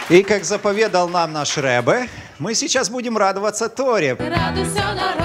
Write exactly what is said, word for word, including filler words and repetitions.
И как заповедал нам наш Ребе, мы сейчас будем радоваться Торе. Радуйся, народ.